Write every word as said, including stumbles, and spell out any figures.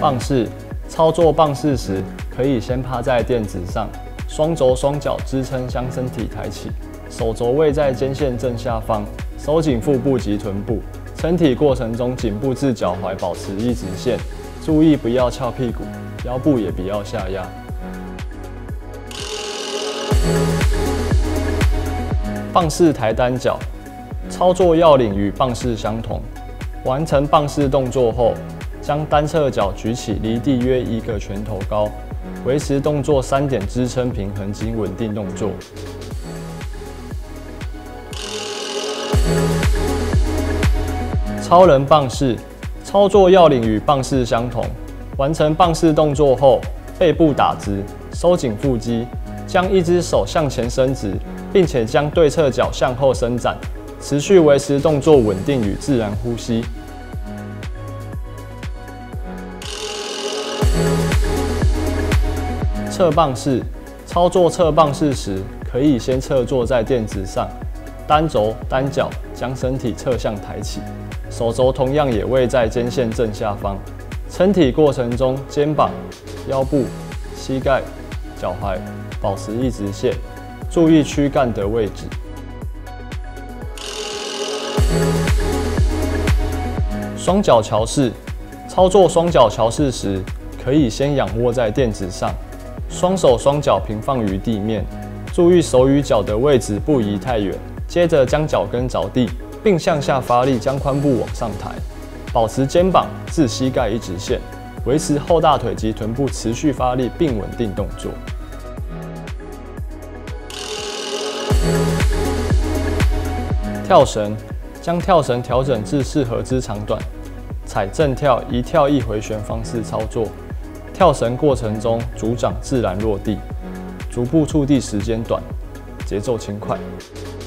棒式操作棒式时，可以先趴在垫子上，双肘双脚支撑将身体抬起，手肘位在肩线正下方，收紧腹部及臀部。撑体过程中，颈部至脚踝保持一直线，注意不要翘屁股，腰部也不要下压。棒式抬单脚，操作要领与棒式相同。完成棒式动作后，将单侧脚举起，离地约一个拳头高，维持动作三点支撑平衡及稳定动作。超人棒式操作要领与棒式相同。完成棒式动作后，背部打直，收紧腹肌，将一只手向前伸直，并且将对侧脚向后伸展，持续维持动作稳定与自然呼吸。侧棒式操作侧棒式时，可以先侧坐在垫子上，单肘单脚将身体侧向抬起，手肘同样也位在肩线正下方。撑体过程中，肩膀、腰部、膝盖、脚踝保持一直线，注意躯干的位置。双脚桥式操作双脚桥式时，可以先仰卧在垫子上，双手双脚平放于地面，注意手与脚的位置不宜太远。接着将脚跟着地，并向下发力，将髋部往上抬，保持肩膀至膝盖一直线，维持后大腿及臀部持续发力并稳定动作。跳绳将跳绳调整至适合之长短，采正跳一跳一回旋方式操作。跳绳过程中，足掌自然落地，足部触地时间短，节奏轻快。